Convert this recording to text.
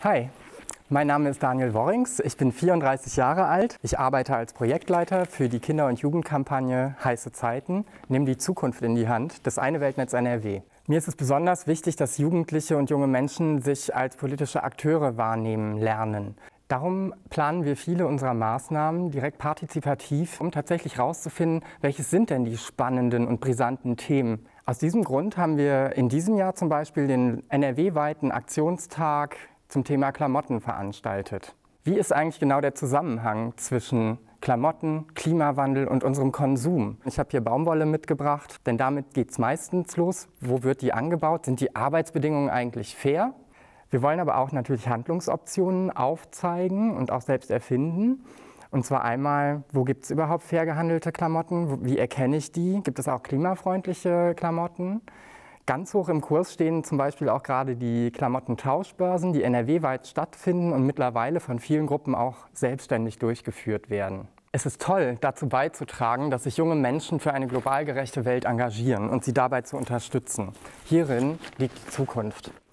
Hi, mein Name ist Daniel Worrings, ich bin 34 Jahre alt. Ich arbeite als Projektleiter für die Kinder- und Jugendkampagne Heiße Zeiten, Nimm die Zukunft in die Hand des Eine Weltnetz NRW. Mir ist es besonders wichtig, dass Jugendliche und junge Menschen sich als politische Akteure wahrnehmen lernen. Darum planen wir viele unserer Maßnahmen direkt partizipativ, um tatsächlich herauszufinden, welches sind denn die spannenden und brisanten Themen. Aus diesem Grund haben wir in diesem Jahr zum Beispiel den NRW-weiten Aktionstag zum Thema Klamotten veranstaltet. Wie ist eigentlich genau der Zusammenhang zwischen Klamotten, Klimawandel und unserem Konsum? Ich habe hier Baumwolle mitgebracht, denn damit geht es meistens los. Wo wird die angebaut? Sind die Arbeitsbedingungen eigentlich fair? Wir wollen aber auch natürlich Handlungsoptionen aufzeigen und auch selbst erfinden. Und zwar einmal, wo gibt es überhaupt fair gehandelte Klamotten? Wie erkenne ich die? Gibt es auch klimafreundliche Klamotten? Ganz hoch im Kurs stehen zum Beispiel auch gerade die Klamottentauschbörsen, die NRW-weit stattfinden und mittlerweile von vielen Gruppen auch selbstständig durchgeführt werden. Es ist toll, dazu beizutragen, dass sich junge Menschen für eine global gerechte Welt engagieren und sie dabei zu unterstützen. Hierin liegt die Zukunft.